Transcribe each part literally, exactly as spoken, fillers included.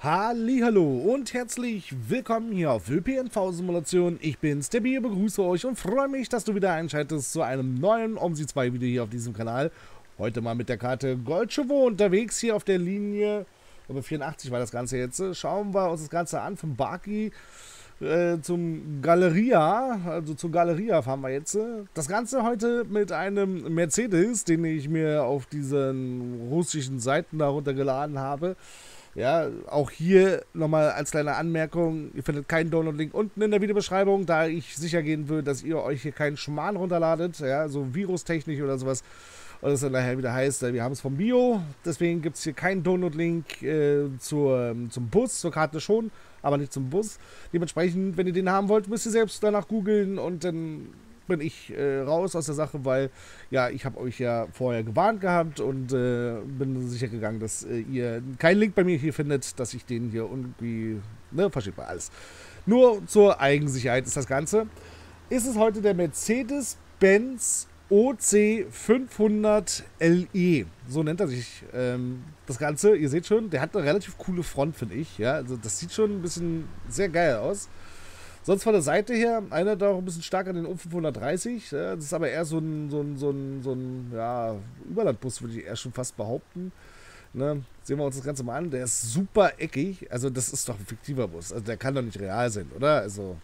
Hallihallo und herzlich willkommen hier auf Ö P N V-Simulation. Ich bin's, der Bier, begrüße euch und freue mich, dass du wieder einschaltest zu einem neuen OMSI zwei Video hier auf diesem Kanal. Heute mal mit der Karte Goldschowo unterwegs hier auf der Linie, aber vierundachtzig war das Ganze jetzt. Schauen wir uns das Ganze an von Barki äh, zum Galeria, also zur Galeria fahren wir jetzt. Das Ganze heute mit einem Mercedes, den ich mir auf diesen russischen Seiten darunter geladen habe. Ja, auch hier nochmal als kleine Anmerkung, ihr findet keinen Download-Link unten in der Videobeschreibung, da ich sicher gehen will, dass ihr euch hier keinen Schmarrn runterladet, ja, so virustechnisch oder sowas. Und das dann nachher wieder heißt, wir haben es vom Bio, deswegen gibt es hier keinen Download-Link äh, zur, zum Bus, zur Karte schon, aber nicht zum Bus. Dementsprechend, wenn ihr den haben wollt, müsst ihr selbst danach googeln und dann bin ich äh, raus aus der Sache, weil ja, ich habe euch ja vorher gewarnt gehabt und äh, bin sicher gegangen, dass äh, ihr keinen Link bei mir hier findet, dass ich den hier irgendwie, ne, versteht man alles. Nur zur Eigensicherheit ist das Ganze. Ist es heute der Mercedes-Benz O C fünfhundert L E, so nennt er sich ähm, das Ganze. Ihr seht schon, der hat eine relativ coole Front, finde ich. Ja, also das sieht schon ein bisschen sehr geil aus. Sonst von der Seite her erinnert er auch ein bisschen stark an den O fünfhundertdreißig. Ja, das ist aber eher so ein, so ein, so ein, so ein ja, Überlandbus, würde ich eher schon fast behaupten. Ne? Sehen wir uns das Ganze mal an. Der ist super eckig. Also das ist doch ein fiktiver Bus. Also der kann doch nicht real sein, oder? Also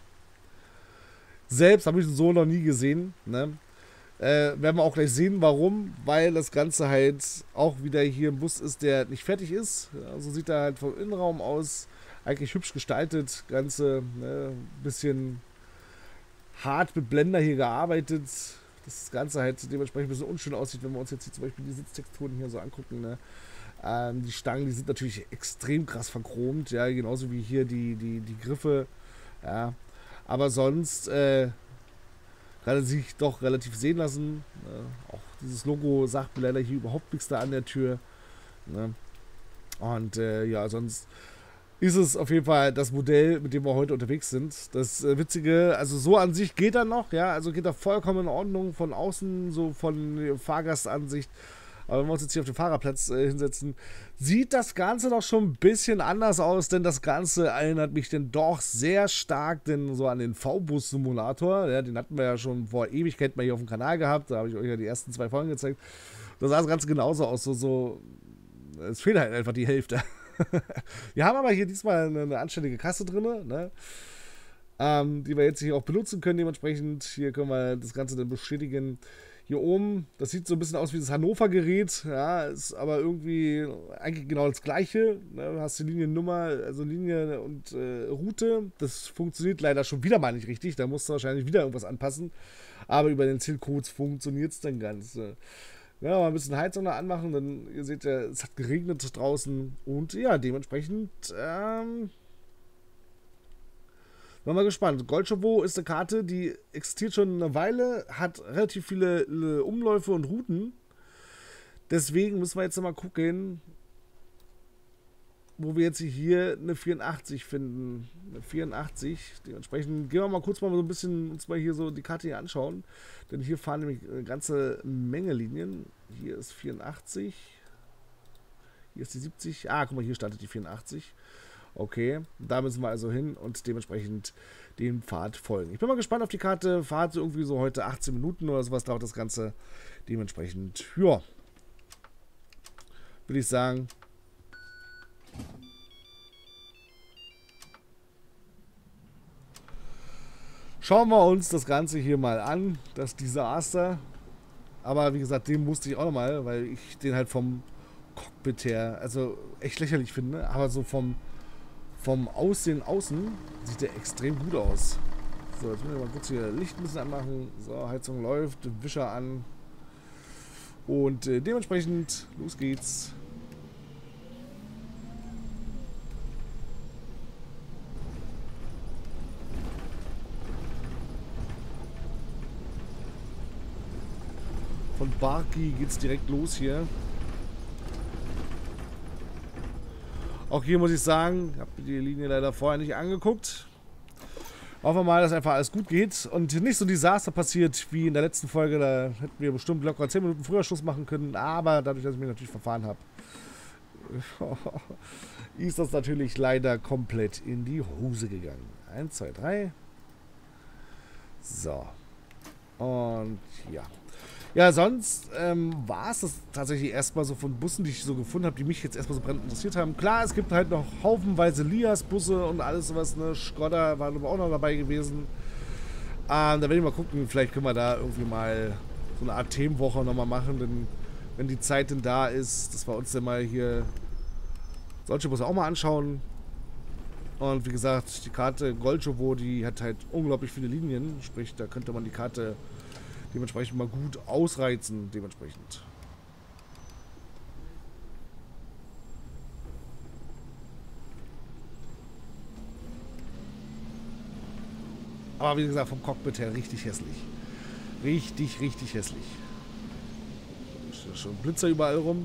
selbst habe ich ihn so noch nie gesehen. Ne? Äh, werden wir auch gleich sehen, warum. Weil das Ganze halt auch wieder hier ein Bus ist, der nicht fertig ist. Ja, so sieht er halt vom Innenraum aus. Eigentlich hübsch gestaltet, ganze ne, bisschen hart mit Blender hier gearbeitet. Das Ganze halt dementsprechend ein bisschen unschön aussieht, wenn wir uns jetzt hier zum Beispiel die Sitztexturen hier so angucken. Ne? Ähm, die Stangen, die sind natürlich extrem krass verchromt, ja, genauso wie hier die, die, die Griffe. Ja. Aber sonst äh, kann er sich doch relativ sehen lassen. Ne? Auch dieses Logo sagt mir leider hier überhaupt nichts da an der Tür. Ne? Und äh, ja, sonst ist es auf jeden Fall das Modell, mit dem wir heute unterwegs sind. Das äh, Witzige, also so an sich geht er noch, ja, also geht er vollkommen in Ordnung von außen, so von Fahrgastansicht. Aber wenn wir uns jetzt hier auf den Fahrerplatz äh, hinsetzen, sieht das Ganze doch schon ein bisschen anders aus, denn das Ganze erinnert mich denn doch sehr stark denn so an den V-Bus-Simulator. Ja, den hatten wir ja schon vor Ewigkeit mal hier auf dem Kanal gehabt, da habe ich euch ja die ersten zwei Folgen gezeigt. Da sah das Ganze genauso aus, so, so, es fehlt halt einfach die Hälfte. Wir haben aber hier diesmal eine, eine anständige Kasse drin, ne? ähm, die wir jetzt hier auch benutzen können. Dementsprechend, hier können wir das Ganze dann bestätigen. Hier oben, das sieht so ein bisschen aus wie das Hannover-Gerät, ja, ist aber irgendwie eigentlich genau das gleiche. Ne? Du hast die Liniennummer, also Linie und äh, Route. Das funktioniert leider schon wieder mal nicht richtig. Da musst du wahrscheinlich wieder irgendwas anpassen. Aber über den Zielcodes funktioniert es dann ganz. Äh, Ja, mal ein bisschen Heizung noch anmachen, dann, ihr seht ja, es hat geregnet draußen und ja, dementsprechend, ähm, bin mal gespannt. Goldschowo ist eine Karte, die existiert schon eine Weile, hat relativ viele äh, Umläufe und Routen, deswegen müssen wir jetzt mal gucken, wo wir jetzt hier eine vierundachtzig finden. Eine vierundachtzig. Dementsprechend gehen wir mal kurz mal so ein bisschen uns mal hier so die Karte hier anschauen. Denn hier fahren nämlich eine ganze Menge Linien. Hier ist vierundachtzig. Hier ist die siebzig. Ah, guck mal, hier startet die vierundachtzig. Okay, da müssen wir also hin und dementsprechend dem Pfad folgen. Ich bin mal gespannt auf die Karte. Fahrt irgendwie so heute achtzehn Minuten oder sowas dauert das Ganze. Dementsprechend, ja, würde ich sagen, schauen wir uns das Ganze hier mal an, das Desaster. Aber wie gesagt, den musste ich auch nochmal, weil ich den halt vom Cockpit her, also echt lächerlich finde. Aber so vom, vom Aussehen außen sieht der extrem gut aus. So, jetzt müssen wir mal kurz hier Licht ein bisschen anmachen. So, Heizung läuft, Wischer an. Und äh, dementsprechend, los geht's. Von Barki geht's direkt los hier. Auch hier muss ich sagen, ich habe die Linie leider vorher nicht angeguckt. Hoffen wir mal, dass einfach alles gut geht und nicht so ein Desaster passiert wie in der letzten Folge. Da hätten wir bestimmt locker zehn Minuten früher Schluss machen können. Aber dadurch, dass ich mich natürlich verfahren habe, ist das natürlich leider komplett in die Hose gegangen. Eins, zwei, drei. So. Und ja. Ja, sonst ähm, war es das tatsächlich erstmal so von Bussen, die ich so gefunden habe, die mich jetzt erstmal so brennend interessiert haben. Klar, es gibt halt noch haufenweise Lias-Busse und alles sowas, ne? Skoda war aber auch noch dabei gewesen. Ähm, da werde ich mal gucken, vielleicht können wir da irgendwie mal so eine Art Themenwoche nochmal machen, denn wenn die Zeit denn da ist, dass wir uns dann mal hier solche Busse auch mal anschauen. Und wie gesagt, die Karte Golchowo, die hat halt unglaublich viele Linien, sprich, da könnte man die Karte dementsprechend mal gut ausreizen, dementsprechend. Aber wie gesagt, vom Cockpit her richtig hässlich. Richtig, richtig hässlich. Ist schon Blitzer überall rum.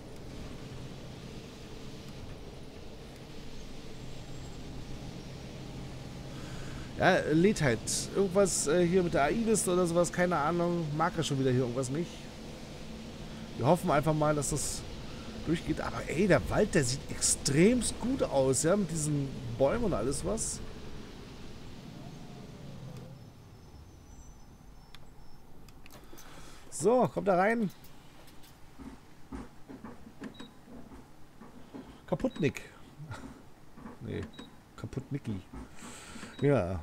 Ja, lädt halt. Irgendwas äh, hier mit der A I-Liste oder sowas, keine Ahnung. Mag er schon wieder hier irgendwas nicht. Wir hoffen einfach mal, dass das durchgeht. Aber ey, der Wald, der sieht extremst gut aus, ja, mit diesen Bäumen und alles was. So, kommt da rein. Kaputtnick. Nee, Kaputtnicki. Ja.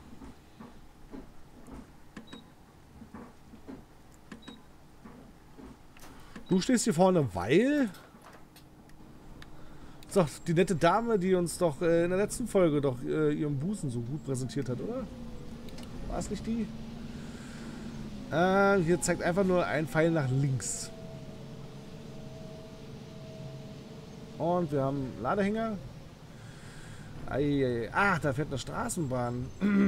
Du stehst hier vorne, weil... Das ist doch die nette Dame, die uns doch äh, in der letzten Folge doch äh, ihren Busen so gut präsentiert hat, oder? War es nicht die? Äh, hier zeigt einfach nur ein Pfeil nach links. Und wir haben einen Ladehänger. Eieiei. Ach, da fährt eine Straßenbahn.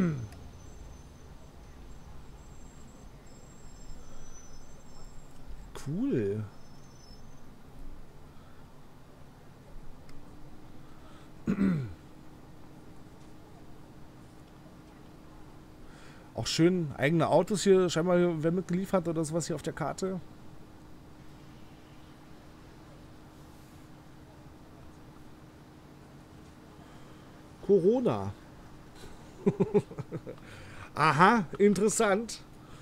Cool. Auch schön eigene Autos hier, scheinbar wer mitgeliefert oder sowas hier auf der Karte. Corona. Aha, interessant.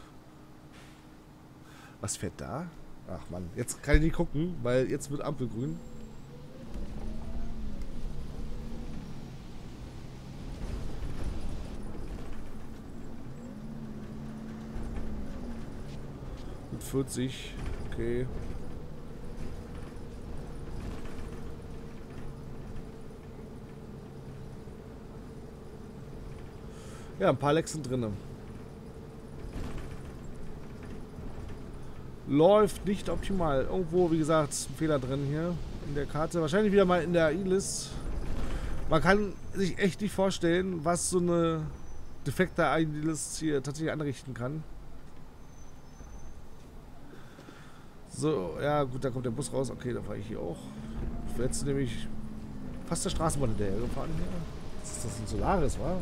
Was fährt da? Ach man, jetzt kann ich nicht gucken, weil jetzt wird Ampel grün. Mit vierzig, okay. Ja, ein paar Lecks sind drin. Läuft nicht optimal. Irgendwo, wie gesagt, ist ein Fehler drin hier in der Karte. Wahrscheinlich wieder mal in der A I-List. Man kann sich echt nicht vorstellen, was so eine defekte A I-List hier tatsächlich anrichten kann. So, ja gut, da kommt der Bus raus. Okay, da fahre ich hier auch. Ich werde jetzt nämlich fast der Straßenbahn hinterher gefahren hier. Ist das ein Solaris, war? Ja.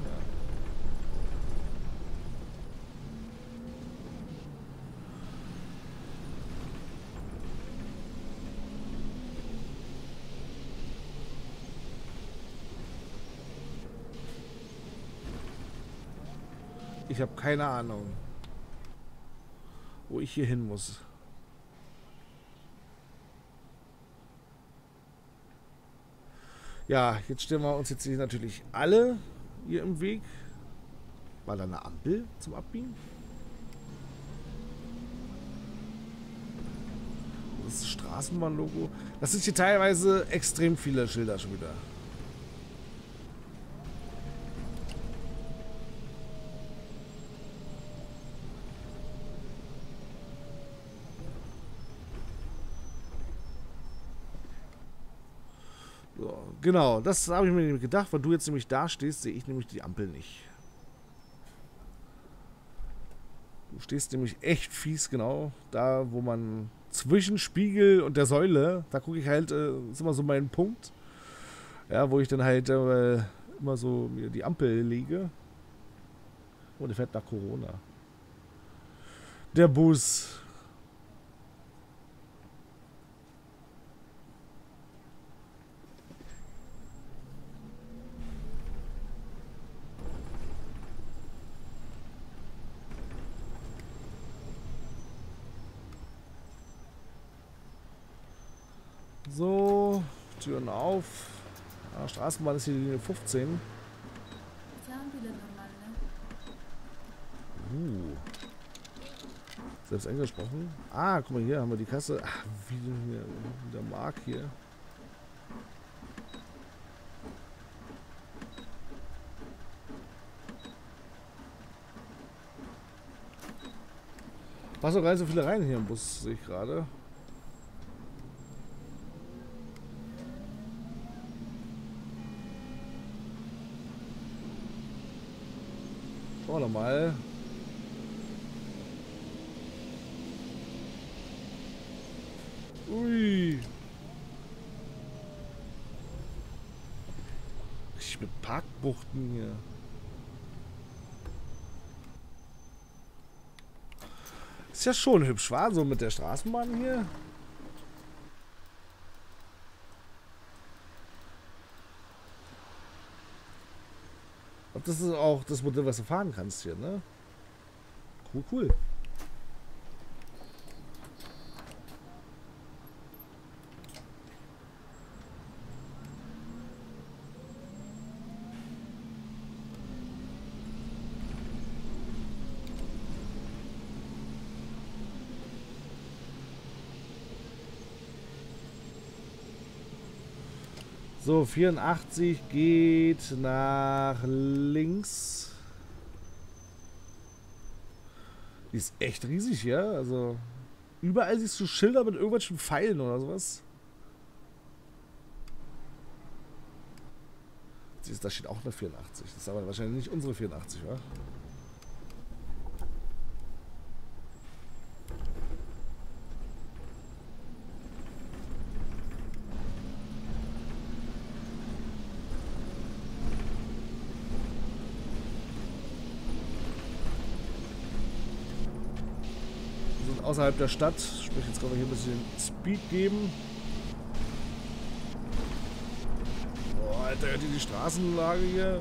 Ich habe keine Ahnung, wo ich hier hin muss. Ja, jetzt stellen wir uns jetzt hier natürlich alle hier im Weg. War da eine Ampel zum Abbiegen? Das ist das Straßenbahn-Logo. Das sind hier teilweise extrem viele Schilder schon wieder. So, genau, das habe ich mir nämlich gedacht, weil du jetzt nämlich da stehst, sehe ich nämlich die Ampel nicht. Du stehst nämlich echt fies genau da, wo man zwischen Spiegel und der Säule, da gucke ich halt, äh, ist immer so mein Punkt, ja, wo ich dann halt äh, immer so mir die Ampel lege. Oh, der fährt nach Corona. Der Bus. So, Türen auf. Ja, Straßenbahn ist hier die Linie fünfzehn. Uh. Selbst angesprochen. Ah, guck mal, hier haben wir die Kasse. Ach, wie hier, der Mark hier. Passen doch gar nicht so viele rein hier im Bus, sehe ich gerade. Schauen wir doch mal. Ui. Richtig mit Parkbuchten hier. Ist ja schon hübsch, war so mit der Straßenbahn hier. Und das ist auch das Modell, was du fahren kannst hier, ne? Cool, cool. So, vierundachtzig geht nach links. Die ist echt riesig, ja? Also, überall siehst du Schilder mit irgendwelchen Pfeilen oder sowas. Da steht auch eine vierundachtzig. Das ist aber wahrscheinlich nicht unsere vierundachtzig, wa? Außerhalb der Stadt. Sprich, jetzt können wir hier ein bisschen Speed geben. Boah, Alter, hört ihr die Straßenlage hier?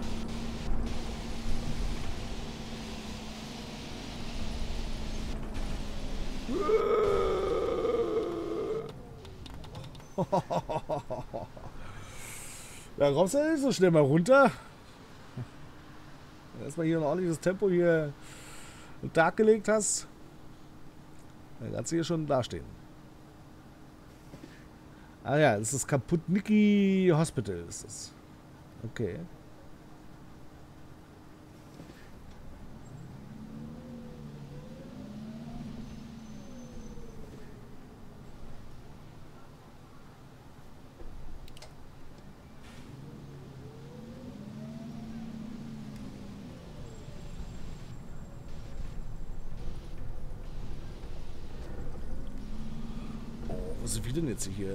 Da kommst du nicht so schnell mal runter. Erstmal hier ein ordentliches Tempo hier in den Tag gelegt hast. Dann kannst du hier schon dastehen. Ah ja, das ist Kaputniki Hospital, ist das. Okay. Wo sind wir denn jetzt hier?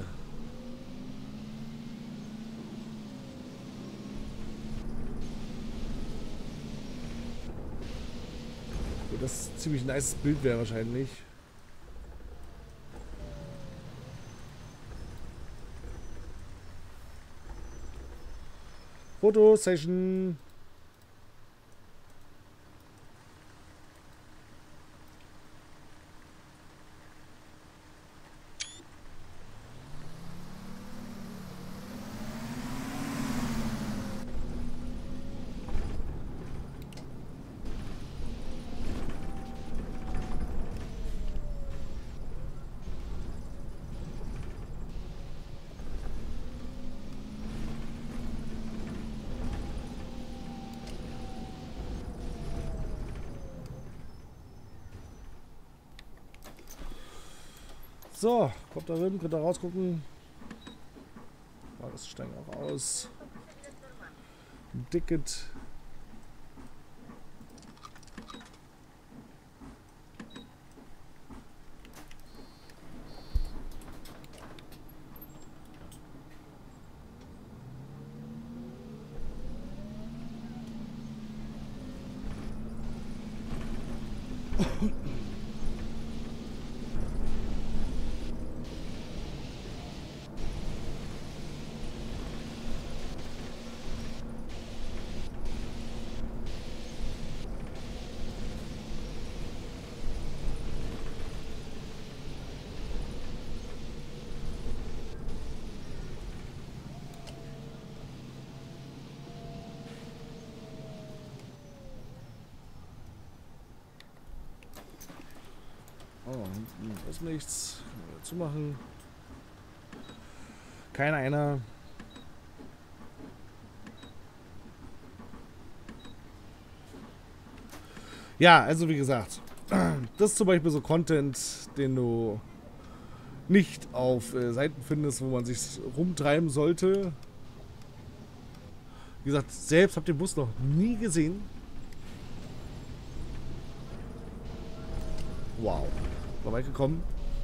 Das ist ein ziemlich nice Bild wäre wahrscheinlich. Fotosession. So, kommt da drin, könnt ihr rausgucken. Oh, das steigen auch aus. Ein Ticket. Oh, hinten ist nichts. Zu machen. Kein einer. Ja, also wie gesagt, das ist zum Beispiel so Content, den du nicht auf äh, Seiten findest, wo man sich rumtreiben sollte. Wie gesagt, selbst habt ihr den Bus noch nie gesehen. Wow. War weit gekommen.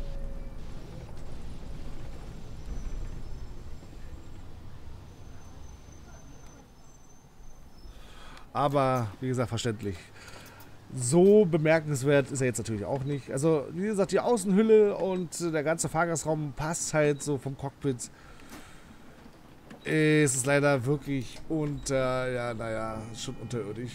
Aber, wie gesagt, verständlich. So bemerkenswert ist er jetzt natürlich auch nicht. Also, wie gesagt, die Außenhülle und der ganze Fahrgastraum passt halt so vom Cockpit. Es ist leider wirklich unter, ja, naja, schon unterirdisch.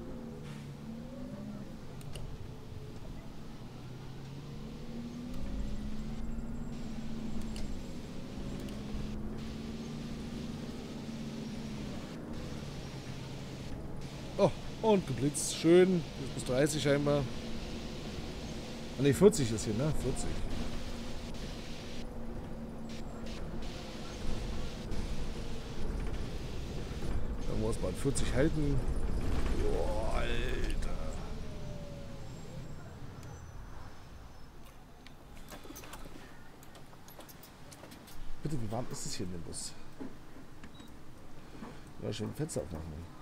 Oh, und geblitzt. Schön. Bis dreißig scheinbar. Ah, ne, vierzig ist hier, ne? vierzig. Da muss man vierzig halten. Boah, Alter. Bitte, wie warm ist es hier in dem Bus? Ja, schon ein Fenster aufmachen.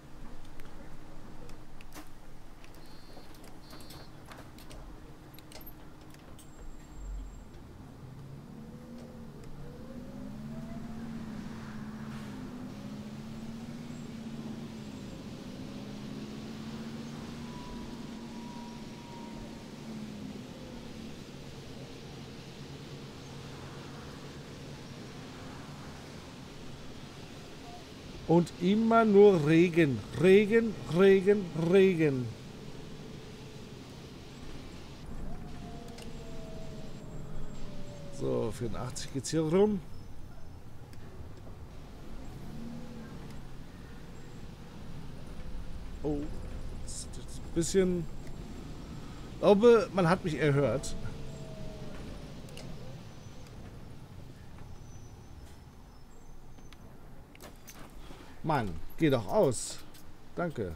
Und immer nur Regen. Regen, Regen, Regen. So, vierundachtzig geht's hier rum. Oh, das ist ein bisschen... Ich glaube, man hat mich erhört. Mann, geh doch aus. Danke.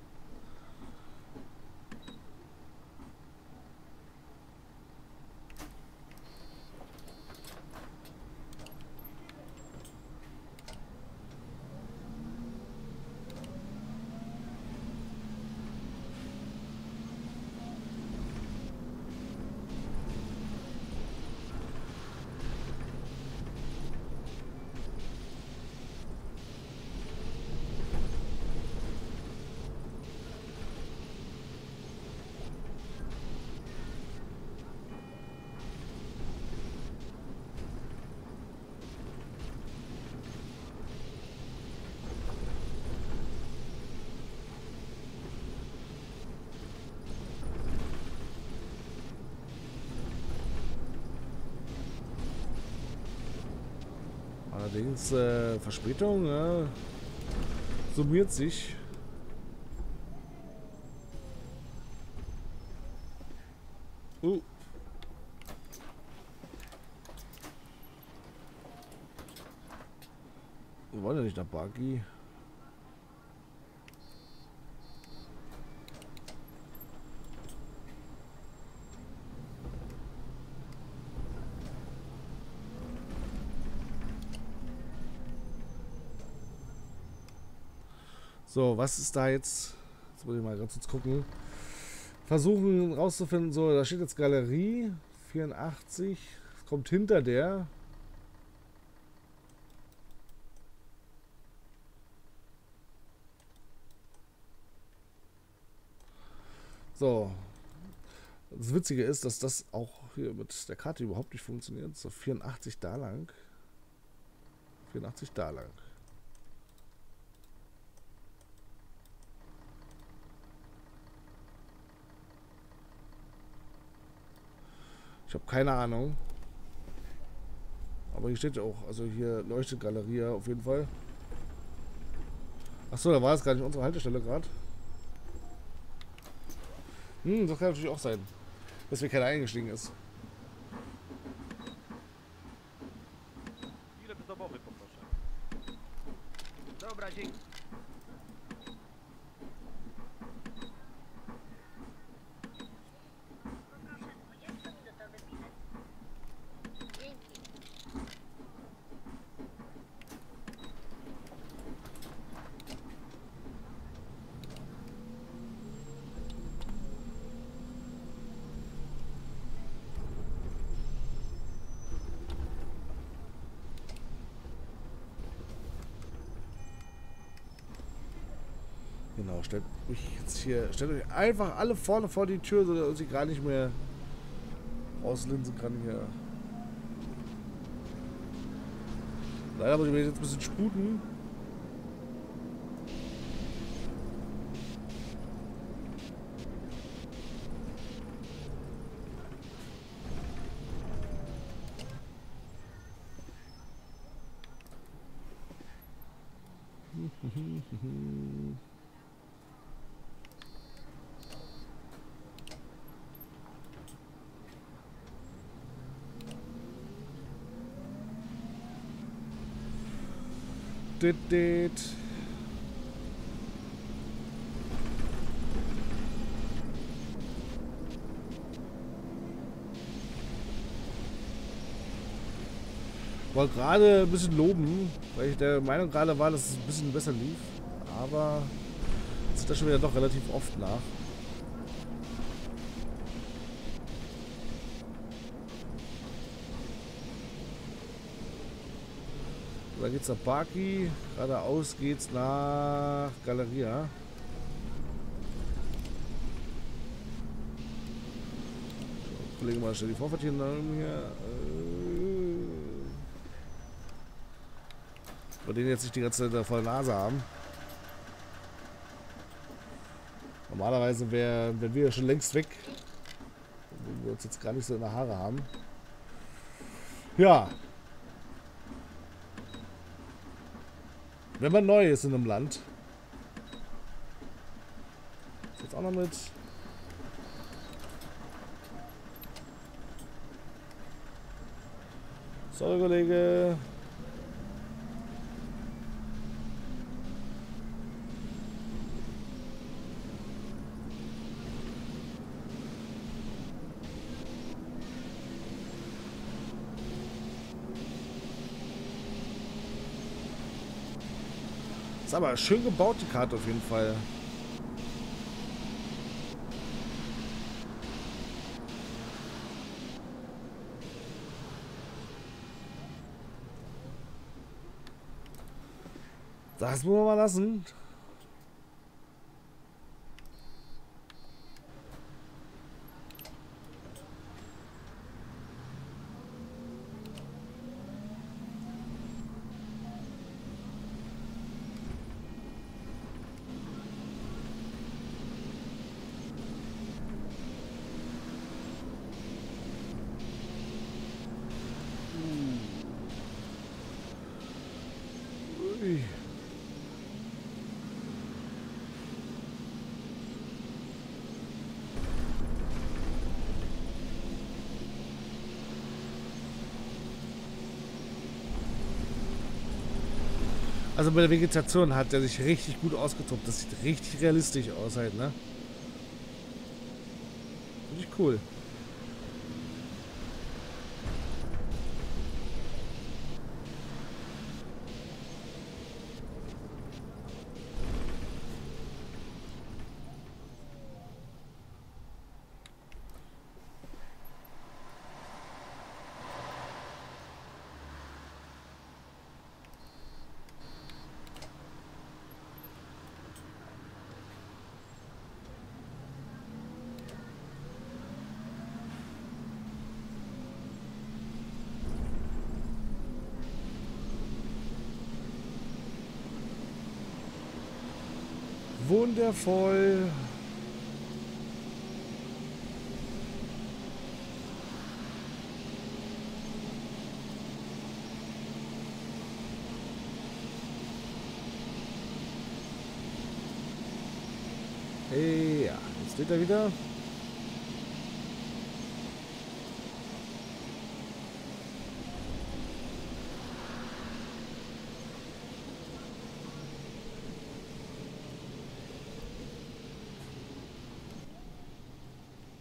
Allerdings äh, Verspätung äh, summiert sich. Uh. Wir wollen ja nicht nach Buggy. So, was ist da jetzt? Jetzt muss ich mal ganz kurz gucken. Versuchen rauszufinden, so, da steht jetzt Galerie vierundachtzig. Das kommt hinter der. So. Das Witzige ist, dass das auch hier mit der Karte überhaupt nicht funktioniert. So, vierundachtzig da lang. vierundachtzig da lang. Ich habe keine Ahnung. Aber hier steht ja auch, also hier leuchtet Galerie auf jeden Fall. Achso, da war es gar nicht unsere Haltestelle gerade. Hm, das kann natürlich auch sein. Weswegen keiner eingestiegen ist. Ile bezdomowy poproszę. Dobra, dzięki. Poproszę dwudziestominutowy bilet. Dzięki. Genau, stellt mich jetzt hier, stellt euch einfach alle vorne vor die Tür, sodass ich gar nicht mehr auslinsen kann hier. Leider muss ich mich jetzt ein bisschen sputen. Dit, dit. Wollte gerade ein bisschen loben, weil ich der Meinung gerade war, dass es ein bisschen besser lief. Aber es ist das schon wieder doch relativ oft nach. Da geht's nach Baki, geradeaus geht's nach Galeria. Kollege mal schnell die Vorfahrt hier hier. Bei denen jetzt nicht die ganze Zeit voll Nase haben. Normalerweise wären wär wir ja schon längst weg. Wenn wir uns jetzt gar nicht so in der Haare haben. Ja. Wenn man neu ist in einem Land. Ist jetzt auch noch mit. Sorry, Kollege. Ist aber schön gebaut, die Karte auf jeden Fall. Das muss man mal lassen. Ui. Also bei der Vegetation hat er sich richtig gut ausgetobt. Das sieht richtig realistisch aus halt, ne? Finde ich cool. Wundervoll. Hey, ja, jetzt steht er wieder.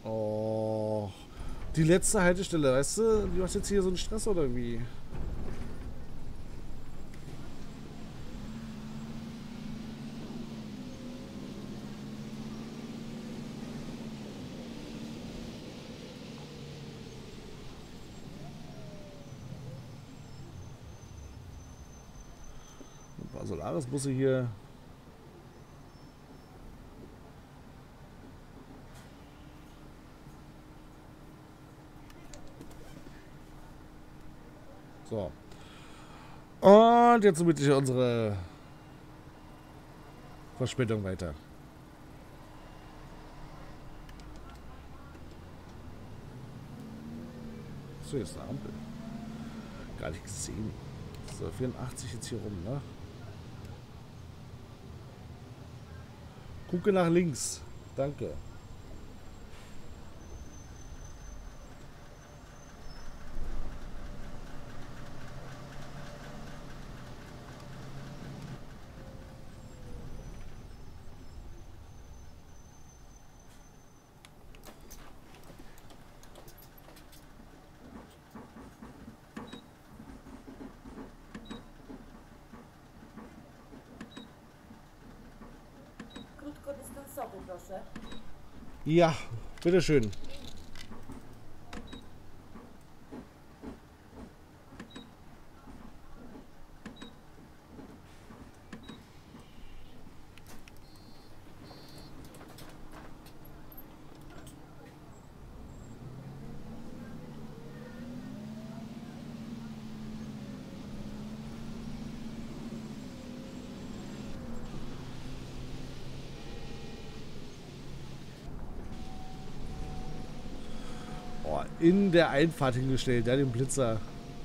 Oh. Die letzte Haltestelle, weißt du? Du hast jetzt hier so einen Stress oder wie? Ein paar Solaris-Busse hier. So. Und jetzt bitte unsere Verspätung weiter. So, jetzt eine Ampel. Gar nicht gesehen. So, vierundachtzig jetzt hier rum, ne? Gucke nach links. Danke. Krótkodystansowy, proszę. Ja, bitteschön. Oh, in der Einfahrt hingestellt, ja, den Blitzer.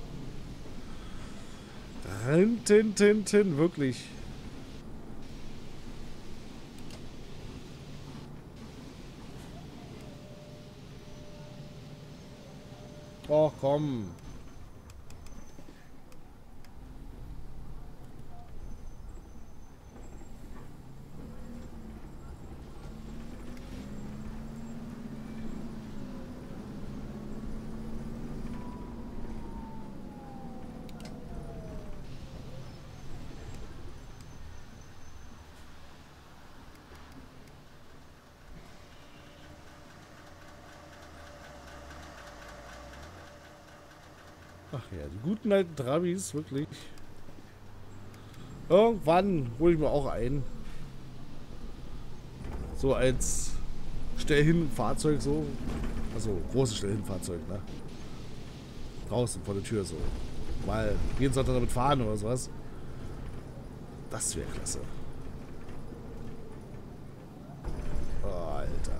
Tin, tin, tin, tin, wirklich. Oh, komm. Ach ja, die guten alten Trabis, wirklich. Irgendwann hole ich mir auch ein. So als Stellhin-Fahrzeug so. Also großes Stellhin-Fahrzeug, ne? Draußen vor der Tür so. Mal jeden Sonntag damit fahren oder sowas. Das wäre klasse. Oh, Alter.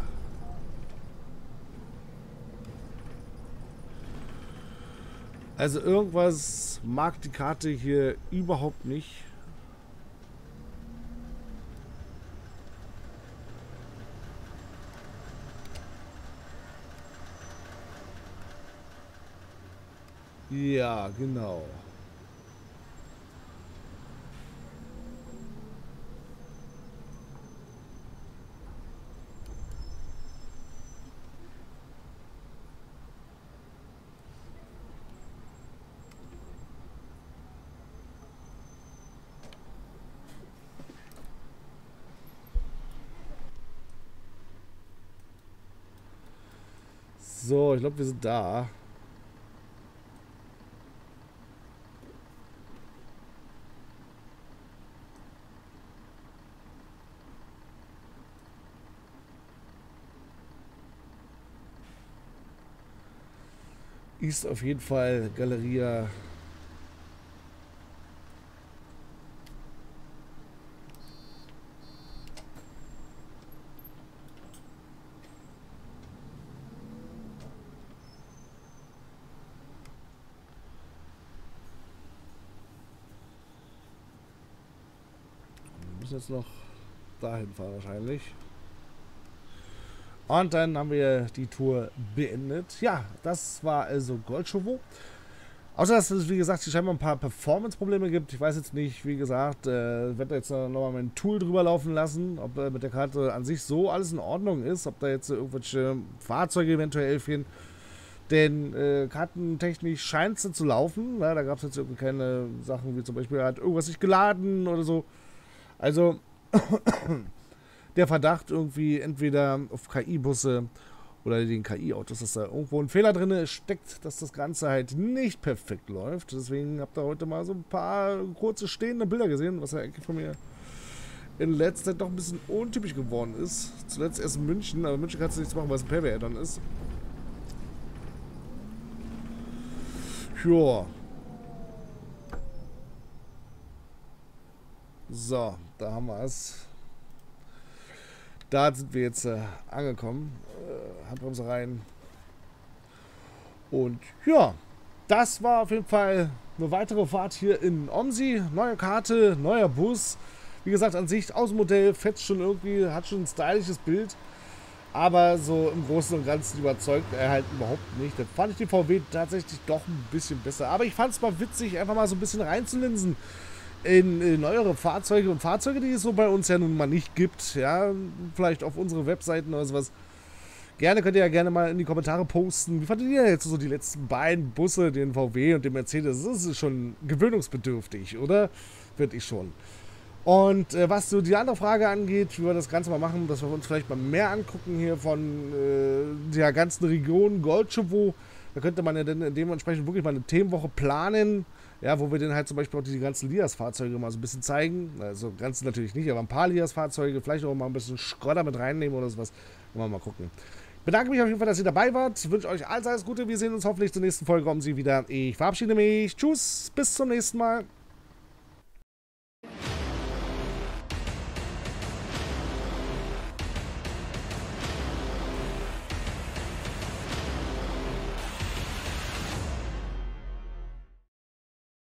Also irgendwas mag die Karte hier überhaupt nicht. Ja, genau. So, ich glaube, wir sind da. Ist auf jeden Fall Galeria. Wir müssen jetzt noch dahin fahren wahrscheinlich. Und dann haben wir die Tour beendet. Ja, das war also Goldschowo. Außer, dass es, wie gesagt, scheinbar ein paar Performance-Probleme gibt. Ich weiß jetzt nicht, wie gesagt, äh, werde jetzt nochmal mein Tool drüber laufen lassen, ob äh, mit der Karte an sich so alles in Ordnung ist, ob da jetzt äh, irgendwelche Fahrzeuge eventuell fehlen. Denn äh, kartentechnisch scheint es zu laufen. Na, da gab es jetzt irgendwie keine Sachen, wie zum Beispiel hat irgendwas nicht geladen oder so. Also, der Verdacht irgendwie entweder auf K I-Busse oder den K I-Autos, dass da irgendwo ein Fehler drin steckt, dass das Ganze halt nicht perfekt läuft. Deswegen habt ihr heute mal so ein paar kurze stehende Bilder gesehen, was ja eigentlich von mir in letzter Zeit doch ein bisschen untypisch geworden ist. Zuletzt erst in München, aber München kannst du nichts machen, weil es ein Payback-Add-on ist. Ja. So, da haben wir es. Da sind wir jetzt äh, angekommen. Äh, Handbremse rein. Und ja, das war auf jeden Fall eine weitere Fahrt hier in Omsi. Neue Karte, neuer Bus. Wie gesagt, an sich Außenmodell fetzt schon irgendwie, hat schon ein stylisches Bild. Aber so im Großen und Ganzen überzeugt er halt überhaupt nicht. Da fand ich die V W tatsächlich doch ein bisschen besser. Aber ich fand es mal witzig, einfach mal so ein bisschen reinzulinsen in, in neuere Fahrzeuge und Fahrzeuge, die es so bei uns ja nun mal nicht gibt. Ja, vielleicht auf unsere Webseiten oder sowas. Gerne könnt ihr ja gerne mal in die Kommentare posten. Wie fandet ihr jetzt so die letzten beiden Busse, den V W und den Mercedes? Das ist schon gewöhnungsbedürftig, oder? Finde ich schon. Und äh, was so die andere Frage angeht, wie wir das Ganze mal machen, dass wir uns vielleicht mal mehr angucken hier von äh, der ganzen Region Goldschowo. Da könnte man ja dann dementsprechend wirklich mal eine Themenwoche planen, ja, wo wir dann halt zum Beispiel auch die ganzen Lias-Fahrzeuge mal so ein bisschen zeigen. Also ganz natürlich nicht, aber ein paar Lias-Fahrzeuge, vielleicht auch mal ein bisschen Schrodder mit reinnehmen oder sowas. Mal mal gucken. Ich bedanke mich auf jeden Fall, dass ihr dabei wart. Ich wünsche euch alles, alles Gute. Wir sehen uns hoffentlich zur nächsten Folge. Kommen Sie wieder. Ich verabschiede mich. Tschüss. Bis zum nächsten Mal.